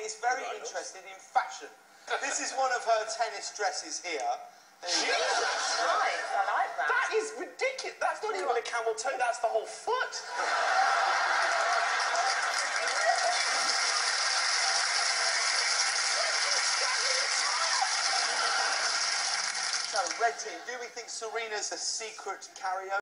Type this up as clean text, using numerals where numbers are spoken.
is very interested in fashion. This is one of her tennis dresses here. Jesus! Nice, I like that. That is ridiculous. That's not even a camel toe, that's the whole foot. So, red team, do we think Serena's a secret carrier?